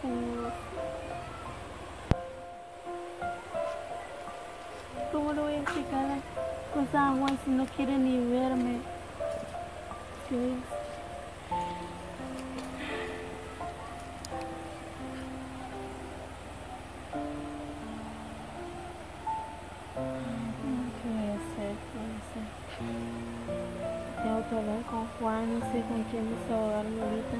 con vos. ¿Cómo le voy a explicar las cosas a Juan si no quiere ni verme? ¿Sí ves? ¿Qué voy a hacer? ¿Qué voy a hacer? Tengo que hablar con Juan, no sé con quién desahogarme ahorita.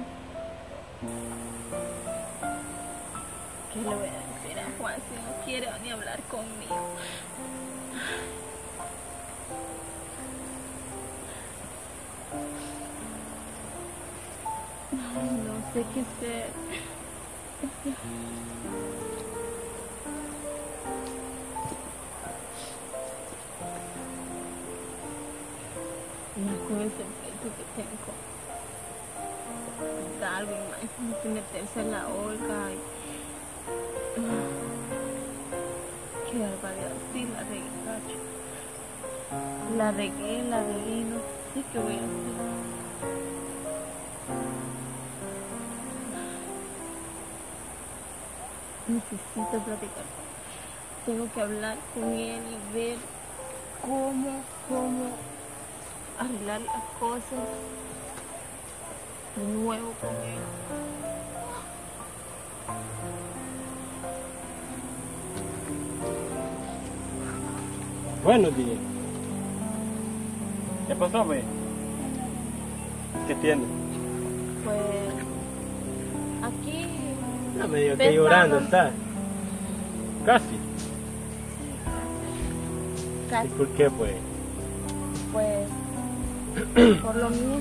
¿Qué le voy a decir a Juan si no quiere ni hablar conmigo? Ay, no sé qué hacer. No con ese pecho que tengo. Darwin, imagínate meterse en la Olga y... Qué barbaridad. Sí, la regué, gacho. La regué y no sé qué voy a hacer. Necesito platicar. Tengo que hablar con él y ver cómo arreglar las cosas de nuevo con él. Buenos días. ¿Qué pasó, güey? ¿Qué tiene? Pues aquí No me digo que llorando está. Casi. casi, ¿Y por qué, pues? pues por lo mismo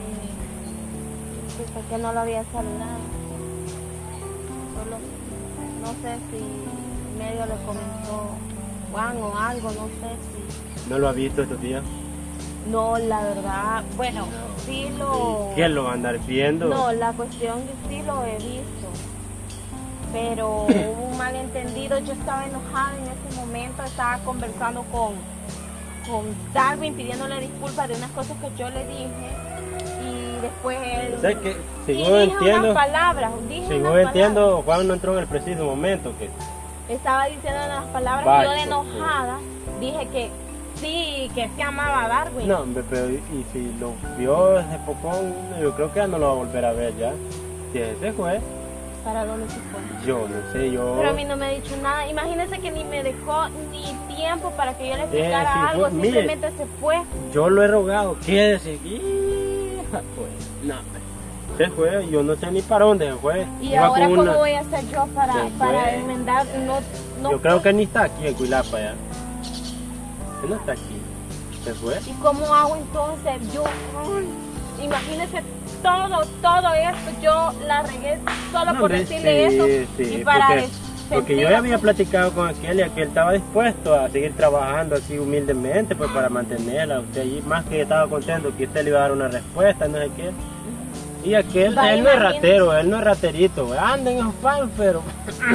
de porque no lo había saludado. Solo, no sé si medio le comentó Juan o algo, no sé si. ¿No lo ha visto estos días? No, la verdad, bueno, sí lo... ¿Quién lo va a andar viendo? No, la cuestión es que sí lo he visto, pero hubo un malentendido. Yo estaba enojada en ese momento, estaba conversando con Darwin pidiéndole disculpas de unas cosas que yo le dije y después él... O sea que, y según dije entiendo, unas palabras, Juan no entró en el preciso momento. Que... Estaba diciendo unas palabras y yo de enojada dije que sí, que se amaba a Darwin. No, hombre, pero y si lo vio desde Pocón, yo creo que ya no lo va a volver a ver ya. Si ese fue. ¿Para dónde se fue? Yo no sé, yo... Pero a mí no me ha dicho nada. Imagínese que ni me dejó ni tiempo para que yo le explicara sí, algo. pues, Simplemente se fue. Yo lo he rogado, quédese aquí. Pues, no, se fue, yo no sé ni para dónde se fue. Y Iba ahora, con ¿cómo voy a hacer yo para fue. enmendar? No, Yo creo que ni está aquí en Cuilapa ya. Él no está aquí. Se fue. ¿Y cómo hago entonces? Yo, imagínese todo esto, yo la regué solo por decirle eso. Sí, y para porque yo ya había platicado con aquel y aquel estaba dispuesto a seguir trabajando así humildemente pues para mantenerla. Usted allí más que estaba contento que usted le iba a dar una respuesta, no sé qué. Y aquel, él no es ratero, él no es raterito, anda en esos palos, pero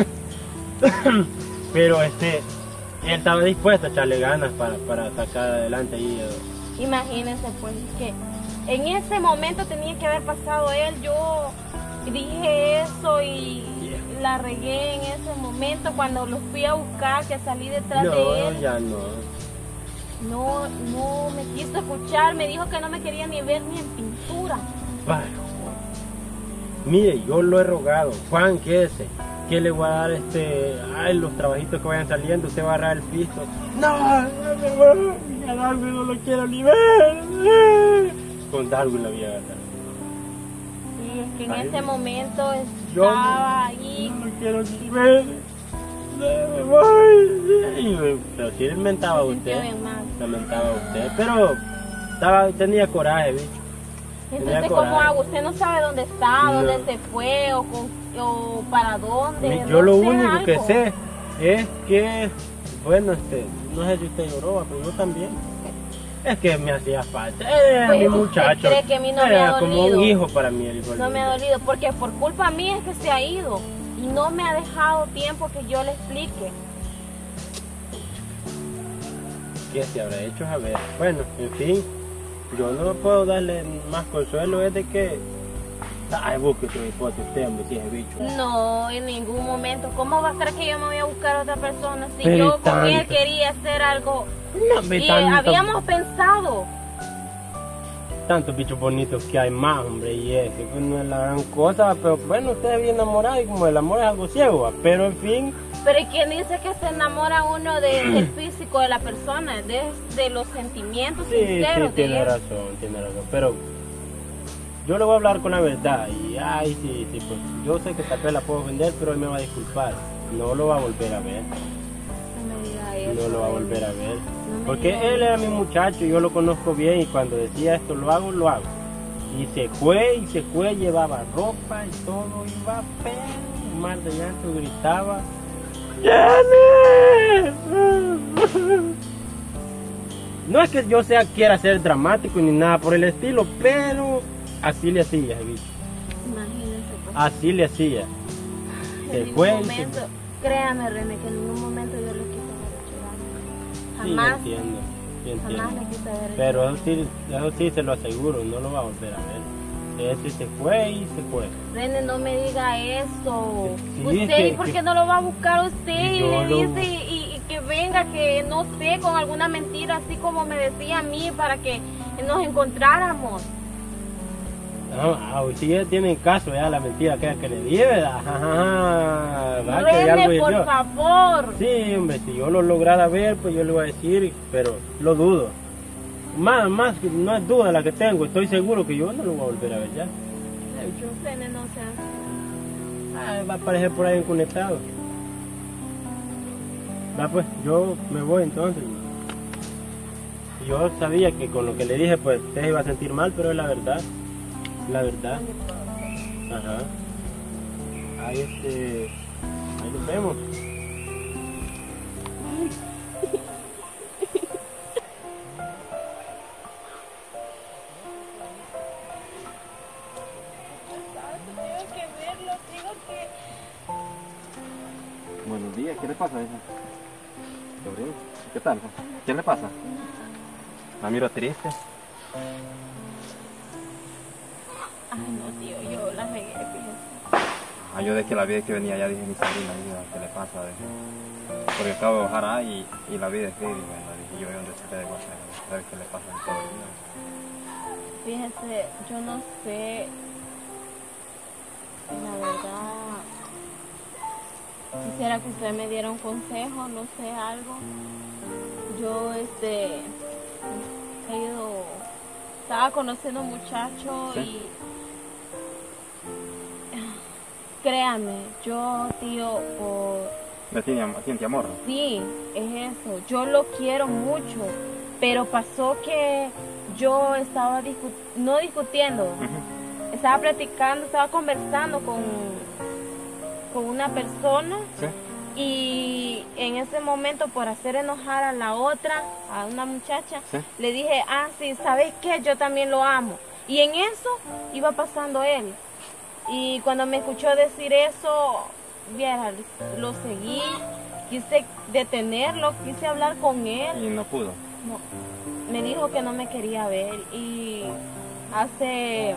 pero él estaba dispuesto a echarle ganas para sacar adelante ahí. Imagínense pues que en ese momento tenía que haber pasado él. Yo dije eso y la regué en ese momento cuando lo fui a buscar, que salí detrás de él. No, ya no. No me quiso escuchar, me dijo que no me quería ni ver ni en pintura. Bueno, mire, yo lo he rogado, Juan, quédese, que le voy a dar los trabajitos que vayan saliendo, usted va a agarrar el piso. No a Darwin no lo quiero ni ver. Con Darwin lo voy a agarrar. Sí, es que en ese momento yo estaba ahí. No lo quiero ni ver. Me voy. Pero sí le mentaba a usted. Le mentaba a usted, pero tenía coraje, bicho. Entonces, ¿cómo hago? Usted no sabe dónde está, dónde se fue o para dónde. Yo lo único que sé es que, bueno, no sé si usted lloró, pero yo también. Es que me hacía falta. Pues, mi muchacho. ¿cree que a mí no me era ha como dolido? un hijo para mí. No me ha dolido, porque por culpa mía es que se ha ido y no me ha dejado tiempo que yo le explique. ¿Qué se habrá hecho? A ver. Bueno, en fin, yo no puedo darle más consuelo, es de que Ay, busque otro hipote usted, hombre, si es bicho. No, en ningún momento. ¿Cómo va a creer que yo me voy a buscar a otra persona si Pero yo con él tanto. quería hacer algo? No, me Y tanto. habíamos pensado. Tantos bichos bonitos que hay más, hombre, y es que pues, no es la gran cosa, pero bueno, usted es bien enamorado y como el amor es algo ciego, ¿va? Pero en fin, Pero ¿y quién dice que se enamora uno del físico de la persona? De los sentimientos sí, sinceros de tiene él. razón, pero yo le voy a hablar con la verdad y ay, sí, pues yo sé que tal vez la puedo vender, pero él me va a disculpar, no lo va a volver a ver, No me diga eso. no lo va a volver a ver, No me porque diga él eso. era mi muchacho, yo lo conozco bien y cuando decía esto lo hago, y se fue, llevaba ropa y todo, iba feo, un mar de llanto, gritaba, ¡Jenny! No es que yo quiera ser dramático ni nada por el estilo, pero así le hacía, bicho. Imagínense. Pues. Así le hacía. En Se ningún fue y se momento, créame René, que en ningún momento yo lo quise ver llorar. Sí, Jamás, entiendo, sí entiendo. jamás le quise ver Pero llorar. eso sí se lo aseguro, no lo va a volver a ver. Ese se fue y se fue. René, no me diga eso. Sí, Usted, que- ¿y por que- qué no lo va a buscar usted? Y Yo le lo- dice y que venga, que no sé, con alguna mentira, así como me decía a mí, para que nos encontráramos. Hoy sí ya tienen caso ya la mentira que le dije, ¿verdad? Va, que hay algo René, de por Dios. favor. Sí, hombre, si yo lo lograra ver, pues yo le voy a decir, pero lo dudo. Más que no es duda la que tengo, estoy seguro que yo no lo voy a volver a ver ya. René, no sea. Va a aparecer por ahí enconectado. Va, pues, yo me voy entonces. Yo sabía que con lo que le dije, pues, usted se iba a sentir mal, pero es la verdad. La verdad. Ajá. Ahí nos vemos. Tengo que verlo, tengo que... Buenos días, ¿qué le pasa, hija? Sobrino, ¿qué tal? ¿Qué le pasa? La miro triste. Ay, no, tío, yo la regué, fíjese. Yo de que la vi que venía ya dije mi sobrina, dije, ¿qué le pasa? Dije, porque acabo de bajar ahí y la vi de escribir y bueno, dije yo, ¿dónde se queda de WhatsApp? A ver qué le pasa en todo el día. Fíjese, yo no sé, la verdad, quisiera que usted me diera un consejo, no sé, algo. Yo, estaba conociendo un muchacho ¿Sí? y créame, yo, tío, ¿Le siente amor? sí, es eso, yo lo quiero mucho, pero pasó que yo estaba no discutiendo, Ujú. estaba platicando, estaba conversando con una persona ¿Sí? y en ese momento por hacer enojar a la otra, a una muchacha, ¿Sí? le dije, sí, ¿sabes qué? Yo también lo amo. Y en eso iba pasando él. Y cuando me escuchó decir eso, viera, lo seguí, quise detenerlo, quise hablar con él. Y no pudo. No, me dijo que no me quería ver y hace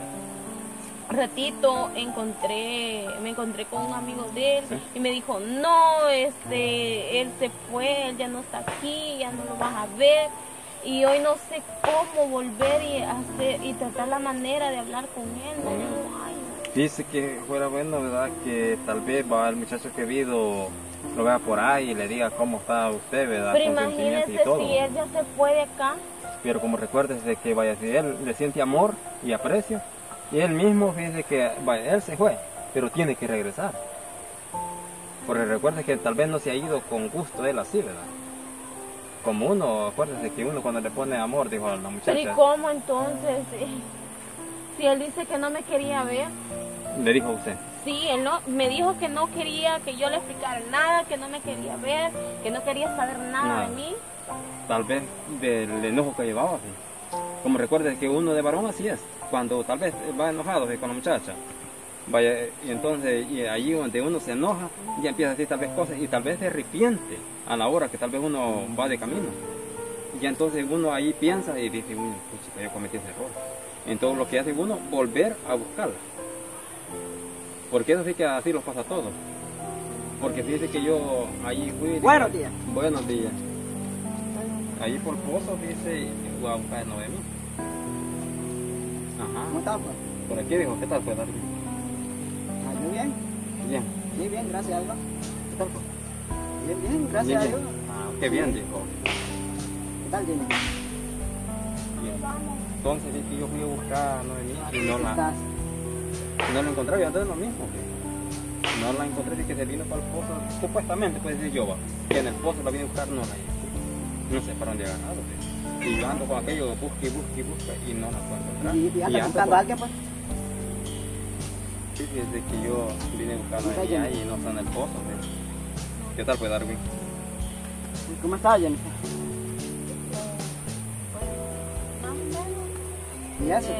ratito me encontré con un amigo de él ¿Sí? y me dijo, no, él se fue, él ya no está aquí, ya no lo vas a ver y hoy no sé cómo volver y tratar la manera de hablar con él. No, ay, Dice que fuera bueno, ¿verdad? Que tal vez va el muchacho que vido lo vea por ahí y le diga cómo está usted, ¿verdad? pero Con sentimientos imagínese y todo. si él ya se fue de acá. Pero como recuerdes de que vaya, si él le siente amor y aprecio, y él mismo dice que vaya, él se fue, pero tiene que regresar. Porque recuerde que tal vez no se ha ido con gusto él así, ¿verdad? Como uno, acuérdese que uno cuando le pone amor, dijo a la Pero ¿y muchacha, cómo entonces? Si él dice que no me quería ver. le dijo a usted, Sí, él no, me dijo que no quería que yo le explicara nada, que no me quería ver, que no quería saber nada Nada. de mí. tal vez del enojo que llevaba, ¿sí? Como recuerde que uno de varón así es, cuando tal vez va enojado ¿sí? con la muchacha, vaya, y entonces y ahí donde uno se enoja, ya empieza a decir tal vez cosas y tal vez se arrepiente a la hora que tal vez uno va de camino. Y entonces uno ahí piensa y dice, uy, pucha, yo cometí ese error. Entonces lo que hace uno, volver a buscarla. Porque eso sí que así los pasa a todos. Porque fíjese que yo ahí fui... Buenos días. Buenos días. Ahí por Pozo, fíjese, fue a buscar a Noemí. Ajá. ¿Cómo estás, pues? Por aquí dijo, ¿qué tal, pues, Darwin? Ah, yo bien. Bien. Sí, bien, gracias a Dios. ¿Qué tal, pues? Bien, bien, gracias Bien, a bien. Dios. Ah, qué bien, dijo. ¿Qué tal, Jenny? Bien. Entonces vi que yo fui a buscar a Noemí y ¿Cómo estás? no la encontré, yo antes lo mismo. No la encontré y que se vino para el pozo, supuestamente puede decir yo, va, que en el pozo la vine a buscar, no la hice. No sé para dónde ha ganado. Y yo ando con aquello, busque y no la puedo encontrar. ¿Y ya está buscando a alguien, pues? Sí, desde que yo vine buscando a ella y no está en el pozo. ¿Qué tal, pues, Darwin? ¿Cómo estás, Jenny? Más o menos. ¿Y eso?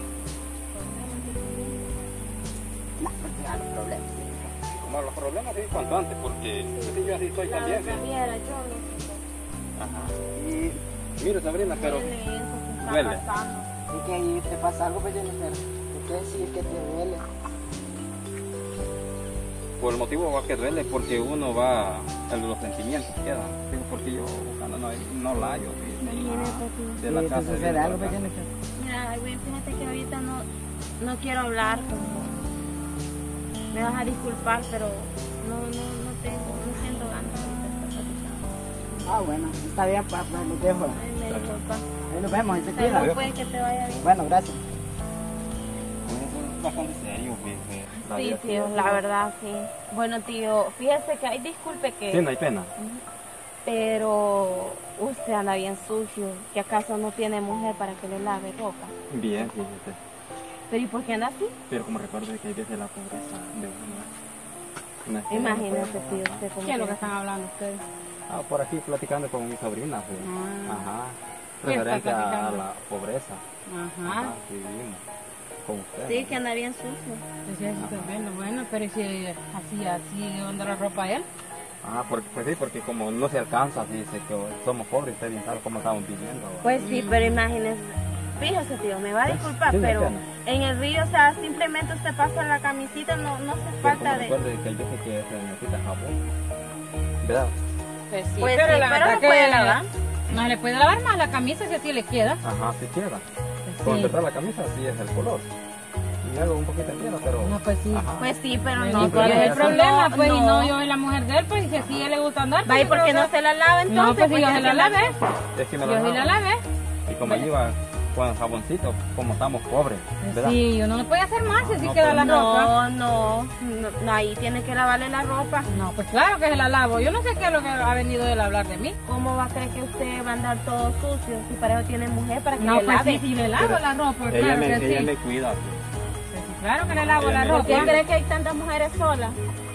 El- No, pues ya los problemas. Como los problemas sí, cuanto antes, porque yo así estoy Claro, también. ¿Sí? Javiera, yo no sé. Ajá. Y Mire, Sabrina, pero Tiene eso que está duele. pasando. que ahí te pasa algo, pues, Jenny, pero ¿por qué decir que te duele? por el motivo que duele, porque uno va, los sentimientos quedan. Sí, porque yo buscando no la hallo. ¿Sí? De la Sí, casa. te sucede algo, pues, Jenny. Mira, güey, fíjate que ahorita no quiero hablar como... Me vas a disculpar, pero no siento ganas ahorita de estar platicando. Ah, bueno, está bien, papá, pues, los dejo. Ay, me disculpa. Ahí nos vemos, y se Pero cuida. puede que te vaya bien. Bueno, gracias. Bastante serio, pues. Sí, tío, la verdad, sí. Bueno, tío, fíjese que hay disculpe que... Sí, no hay pena. Pero usted anda bien sucio. ¿Que acaso no tiene mujer para que le lave ropa? Bien, fíjate. ¿Pero y por qué anda así? Pero como recuerdo que hay veces la pobreza de uno. No es que Imagínese, no tío, pueda- usted como ¿Qué es lo que- que están hablando ustedes? Ah, por aquí platicando con mi sobrina, pues. Ah. Ajá. ¿Qué está Referente a platicando? la pobreza. Ajá. Sí, vivimos con usted. Sí, que anda bien sucio. Pues eso está bueno, pero ¿y si así anda la ropa él? Ah, porque, pues sí, porque como no se alcanza, dice que somos pobres, usted bien sabe cómo estamos viviendo. Pues sí, pero imagínese. Fíjese, tío, me va a disculpar, Sí, pero pena. en el río, o sea, simplemente usted pasa la camisita, no hace Pero falta como de... recuerde que hay veces que se necesita jabón. ¿Verdad? Pues sí, Pues pero sí, la pero verdad lo que puede lavar. no le puede lavar más la camisa si así le queda. Ajá, si queda. Pues Cuando sí. entra la camisa, así es el color. Y algo un poquito entero, pero... No, pues sí. Ajá. Pues sí, pero Bueno, no, ¿y cuál tío, es el eso problema? no, Pues y no, no. yo soy la mujer de él, pues y si así a él le gusta andar. Va, ¿y pues, por qué yo no se la lava entonces? No, pues si yo Porque se la se lavé. Es que me Yo sí la lavé. Y como lleva con jaboncito, como estamos pobres, ¿verdad? Sí, uno no puede hacer más si así No, queda pues la ropa. No, ahí tiene que lavarle la ropa. No, pues claro que se la lavo. Yo no sé qué es lo que ha venido él a hablar de mí. ¿Cómo va a creer que usted va a andar todo sucio si para eso tiene mujer para que No, le pues lave? sí, sí le lavo la ropa, Ella claro me, que ella sí. me cuida. Pues sí, claro que le lavo Ella la me ¿Por qué ropa. cree que hay tantas mujeres solas?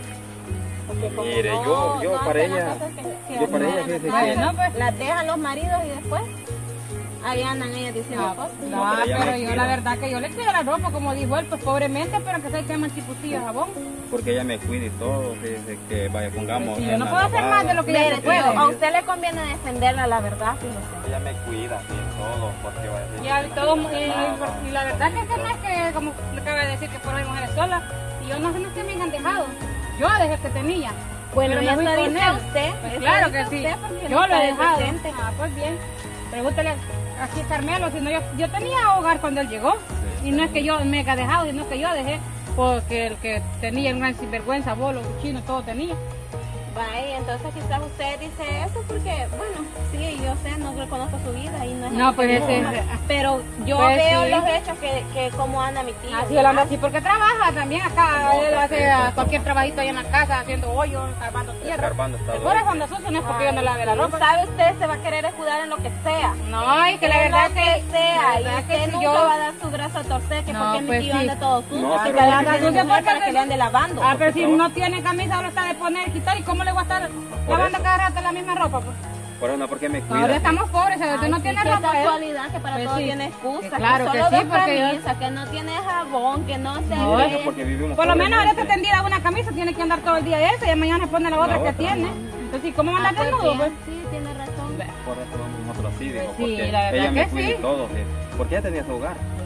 Porque como Mire, no- yo no para hacen las ella- cosas que yo para hacen ella, en fíjese la que- casa, No, pues. las dejan los maridos y después ahí andan ellas diciendo Ah, cosas. No, pero ella pero me yo cuida. la verdad que yo le cuido la ropa, como dijo él, pues pobremente, pero que se quema el chiputillo de jabón. Porque ella me cuida y todo, desde que vaya, pongamos. Sí, yo en no la puedo hacer lavada. más de lo que ella Mire, se tío, puede. a usted le conviene defenderla, la verdad, fíjese. Ella me cuida, sí, en todo, porque va a decir. Ya, que todo, me lava. y la verdad que no es que, como le acaba de decir, que fueron hay mujeres solas, y yo no sé que me han dejado. Yo desde que tenía. Bueno, Pero ya me fui eso con dice él. usted. Pues eso claro dice que sí. usted porque Yo no lo he está dejado. presente. Ah, pues bien. Pregúntale aquí a Carmelo, si no, yo tenía hogar cuando él llegó. Sí, Y no es que yo me haya dejado, sino que yo dejé, porque el que tenía un gran sinvergüenza, bolo, chino, todo tenía. Vaya, entonces quizás usted dice eso porque, bueno, sí, yo sé, no reconozco su vida y no es No, algo pues que ese- yo- pero yo pues veo sí. los hechos que como anda mi tío. Así él anda así porque trabaja también acá, No, él hace perfecto. cualquier trabajito ahí en la casa, haciendo hoyos, cavando tierra. Escarbando está Por eso doble. anda sucio, no es porque yo no lave la ropa. ¿Sabe usted? Se va a querer escudar en lo que sea. No, y que la En verdad lo que sea, y la verdad usted que si nunca yo- va a dar su brazo a torcer que No, porque mi pues tío sí. anda todo sucio, No, que pero para anda eso tiene sucio mujer porque para que le ande lavando. Ah, pero si trabaja. no tiene camisa, ahora está de poner, quitar, ¿y cómo le voy a estar lavando eso. cada rato la misma ropa? Pues? Por eso no, porque me cuida. Ahora sí. estamos pobres, o sea, usted Ay, no sí, tiene qué ropa, ¿eh? casualidad que para Pues todo sí. tiene excusa, Que claro que que solo sí, dos porque yo- camisas, que no tiene jabón, que no se No, ve. Eso porque vivimos Por lo menos ahora está pobremente. tendida una camisa, tiene que andar todo el día esa y mañana se pone la otra que otra, tiene. ¿no? Entonces, ¿cómo Ah, andar pues desnudo? bien, Pues? sí, tiene razón. Por eso nosotros sí, digo, Sí, porque la verdad ella me que cuida sí. y todo, sí. Porque ella tenía su hogar. Pues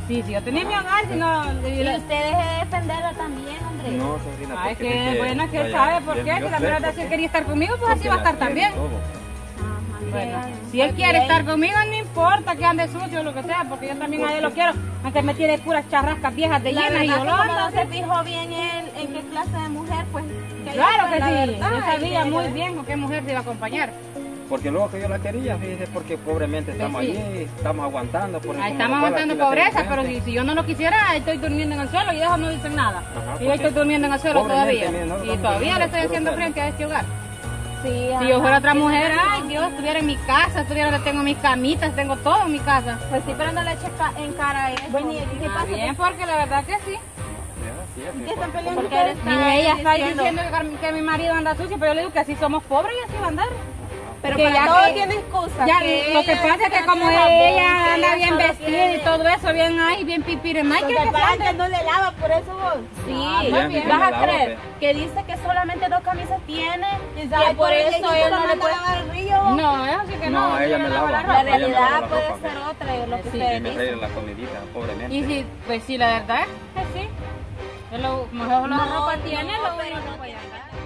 Sí, yo tenía mi hogar, si no... Y usted deje de defenderla también, hombre. No, sobrina, Ay, porque que bueno, es que él vaya, sabe por qué, yo si la sé, primera vez porque- que quería estar conmigo, pues así porque va a la estar quiero y también. todo. Bueno, si él quiere estar conmigo, no importa que ande sucio o lo que sea, porque yo también a él lo quiero, aunque me tiene puras charrascas viejas de La llena y verdad yo que lo como ando. no se fijó bien él en qué clase de mujer, pues... Claro que la sí, verdad, yo sabía y muy que- bien con qué mujer se iba a acompañar. Porque luego que yo la quería, fíjese, porque pobremente estamos sí. allí, estamos aguantando. Porque Ahí como estamos la cual aguantando aquí la pobreza, tengo pero enfrente. si yo no lo quisiera, ahí estoy durmiendo en el suelo y ellos no dicen nada. Ajá, Y yo porque estoy durmiendo en el suelo pobremente, todavía. mire, no, Y no, todavía no, le estoy puro haciendo suelo. frente a este hogar. Sí, Si yo fuera otra ajá, mujer, tiene ay razón. Dios, estuviera en mi casa, estuviera donde tengo mis camitas, tengo todo en mi casa. Pues sí, pero no le eche en cara eso. Bueno, ¿y qué pasa? Bien, porque la verdad que sí. Sí, así es, ¿Qué están porque- peleando Porque ustedes? y ella está diciendo que mi marido anda sucio, pero yo le digo que así somos pobres y así va a andar. Pero que para ya todo que- tiene excusa. Ya, que lo que ella pasa es que no como tiene jabón, ella que anda ella bien solo vestida quiere- y todo eso, bien ay, bien pipiremay, Lo que que pasa es se que no le lava, por eso vos. Sí, bien, bien vas le a lava, creer pues. que dice que solamente 2 camisas tiene y sabe por eso él no le puede puede lavar el río. No, eso sí que no. No, ella me lava. La Ella me lava realidad la puede ropa, ser otra, lo que Sí, Y ustedes me dicen. trae la comidita, pobremente. Y sí, pues sí, la verdad es que sí. Yo lo mejor la No, ropa no, tiene, lo pero bueno no que puede tiene que andar.